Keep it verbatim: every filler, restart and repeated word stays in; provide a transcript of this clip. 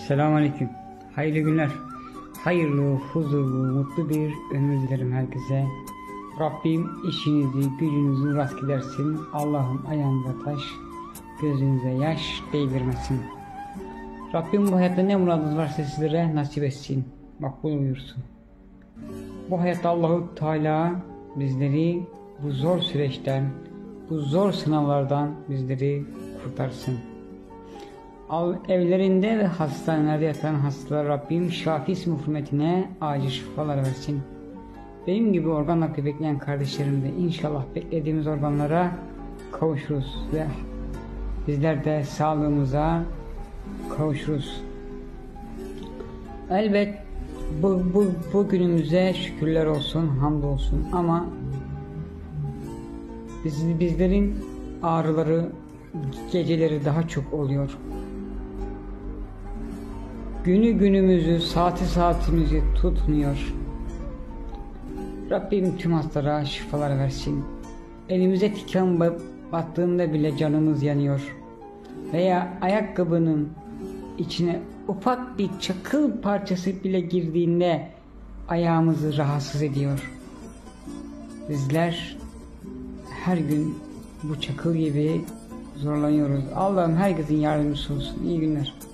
Selamünaleyküm. Hayırlı günler. Hayırlı, huzurlu, mutlu bir ömür dilerim herkese. Rabbim işinizi, gücünüzü rast gidersin. Allah'ım ayağınıza taş, gözünüze yaş değdirmesin. Rabbim bu hayatta ne muradınız varsa sizlere nasip etsin. Makbul buyursun. Bu hayatta Allahu Teala bizleri bu zor süreçten, bu zor sınavlardan bizleri kurtarsın. Al evlerinde ve hastanelerde yatan hastalar Rabbim şafi ismi hürmetine acil şifalar versin. Benim gibi organ nakli bekleyen kardeşlerim de inşallah beklediğimiz organlara kavuşuruz ve bizler de sağlığımıza kavuşuruz. Elbet bu, bu, bu günümüze şükürler olsun, hamdolsun ama biz, bizlerin ağrıları geceleri daha çok oluyor. Günü günümüzü, saati saatimizi tutmuyor. Rabbim tüm hastalara şifalar versin. Elimize tikan battığında bile canımız yanıyor. Veya ayakkabının içine ufak bir çakıl parçası bile girdiğinde ayağımızı rahatsız ediyor. Bizler her gün bu çakıl gibi zorlanıyoruz. Allah'ım herkesin yardımcısı olsun. İyi günler.